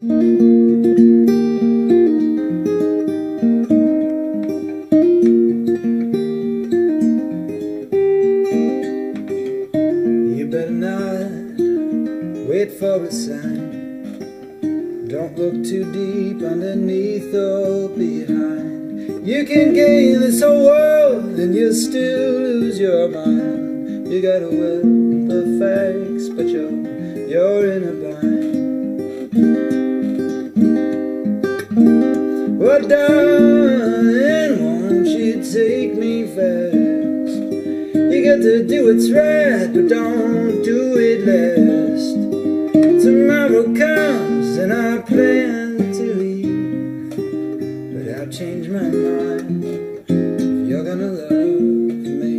You better not wait for a sign. Don't look too deep underneath or behind. You can gain this whole world and you'll still lose your mind. You got a wealth of facts, but you're in a bind. Well, darling, won't you take me fast? You got to do what's right, but don't do it last. Tomorrow comes and I plan to leave, but I'll change my mind if you're gonna love me.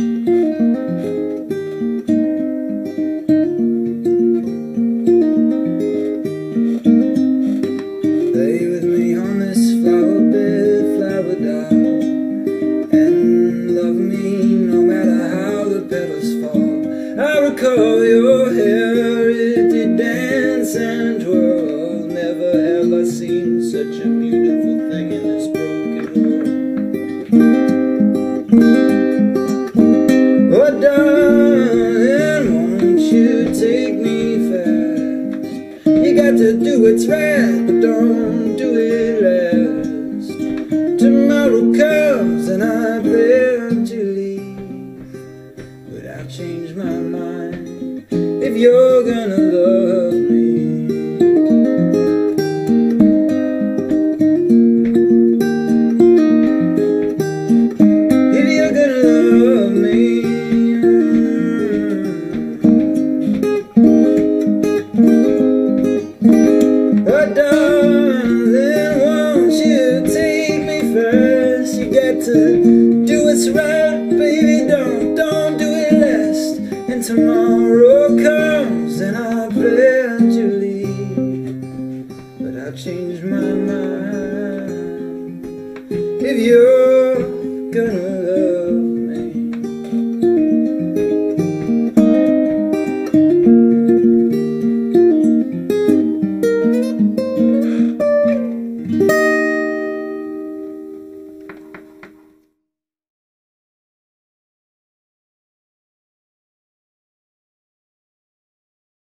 Lay with me on this flower bed, flower doll, and love me no matter how the petals fall. I recall your hair, it did dance and twirl. Never have I seen such a beautiful thing in this broken world. Oh, darling, won't you take me fast? You got to do what's right, but don't do it last. Tomorrow comes and I plan to leave, but I'll change my mind if you're gonna love me. If you're gonna love me. Oh, darling, won't you take me first? You got to do what's right, baby, don't do it last. And tomorrow